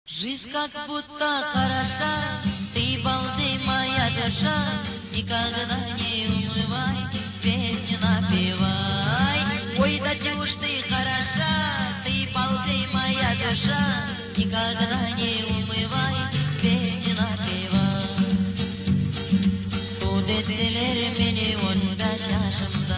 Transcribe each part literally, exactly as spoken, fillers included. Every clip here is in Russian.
Жизнь как будто хороша, ты балдей, моя душа, никогда не умывай, песни напевай. Ой, да чего ж ты хороша, ты балдей, моя душа, никогда не умывай, песни напевай. Sudeettiler meni onda şaşımda,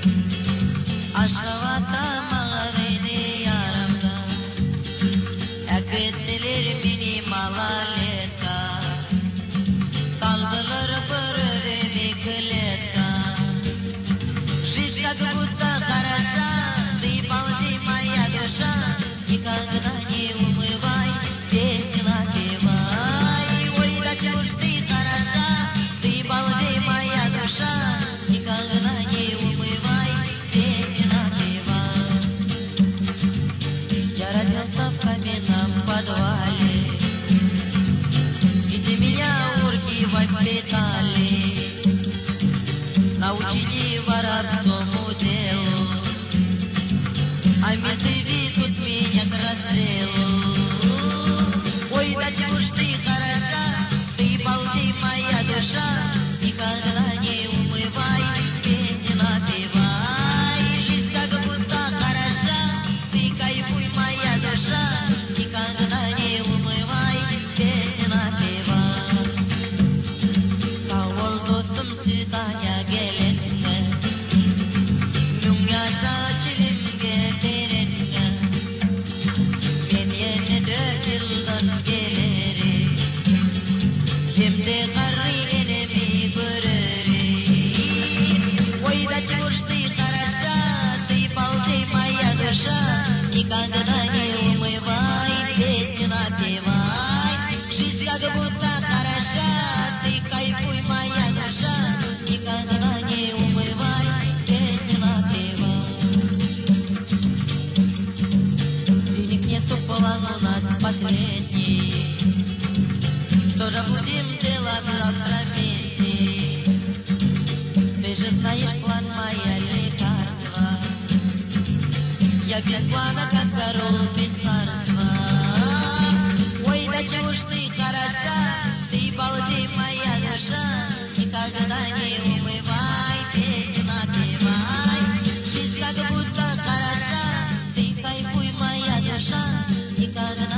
aşkavata mağaraydı yaramda. Akıttiler meni malaletка, kaldılar bırdı mikletka. Жизнь как будто хороша, ты балди моя душа, никогда не умывай, песни напевай. Ой, да чего ж ты хороша, ты балди моя душа, никогда не умывай, песни напевай. Я родился в каменном подвале, где меня урки воспитали, научили воровскому делу, а менты ведут меня к расстрелу. Ой, да чего ж ты хороша, ты балди моя душа, никогда не умывай, песни напевай. Жизнь как будто хороша, ты кайфуй, моя душа, никогда не умывай, песни напевай. Kavul dostum sütanya gelinge, Lungasha çilimge derenge, ben yeni dört yıldan geleri, hem de karri enemi görerim. Oy da чего ж ты хороша, ты балди моя душа, никогда не умывай, песни напевай. Жизнь как будто хороша, ты кайфуй, моя душа, никогда не умывай, песни напевай. Денег нету, план у нас последний, что же будем делать завтра вместе? Ты же знаешь план, моя лекарства, я без плана, как король без царства. Ой, да чего ж ты хороша, ты балди моя душа, никогда не умывай, песни напевай. Жизнь как будто хороша, ты кайфуй, моя душа, никогда